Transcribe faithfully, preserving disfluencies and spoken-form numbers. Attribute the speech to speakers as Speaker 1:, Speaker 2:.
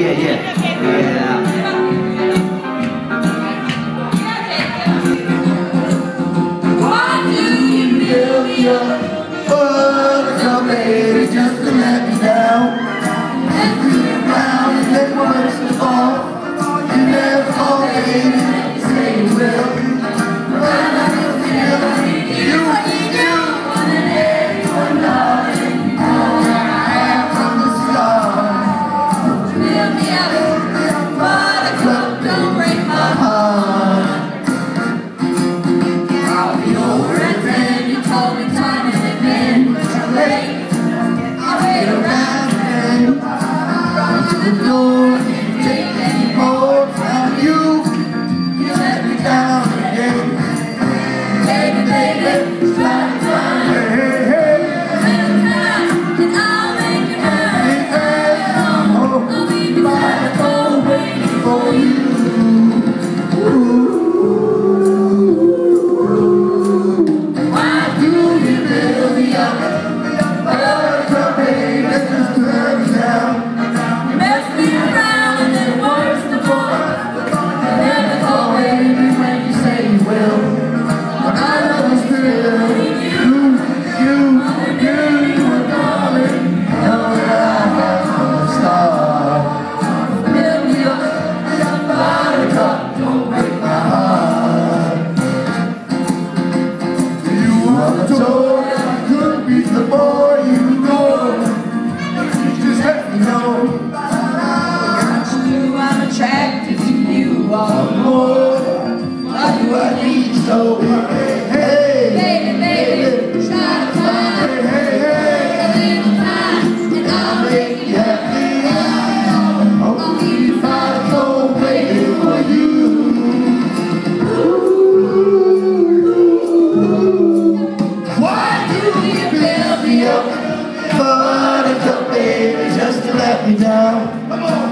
Speaker 1: yeah, yeah. Yeah.
Speaker 2: Why do you build me up?
Speaker 3: Buttercup baby, just to let me down. And feel around and then worse of all, you never call baby, you say you will. But I never feel you what you do. One and everyone darling, all that I have from the start.
Speaker 2: Build me up, buttercup, don't break my heart. I'll be over and then you told me time and again, but you're late. I'll wait around
Speaker 3: And run to the door, can't take any more from you. You let me down again.
Speaker 2: baby, baby, try to find
Speaker 3: Hey, hey, hey.
Speaker 2: time, and I'll make it right.
Speaker 3: Oh,
Speaker 2: I'll be beside the cold waiting for you.
Speaker 3: why do you build me up? Buttercup baby, just to let me down.
Speaker 2: Mess me around and then worse the more. You never call baby when you say you will.
Speaker 3: But I love you still. You, you, you, you are darling. All that I have from the start.
Speaker 2: Build me up,
Speaker 3: Buttercup, don't break my heart. You are the door that I could be the more you know. You just let me know.
Speaker 2: you, I'm attracted to you all
Speaker 3: More, why do I need you so? Hey, hey,
Speaker 2: baby, baby, try to find
Speaker 3: hey, hey,
Speaker 2: a little time, and I'll make it happy.
Speaker 3: I'll be by the cold waiting for you. Why do you build me up? Buttercup baby, just to let me down.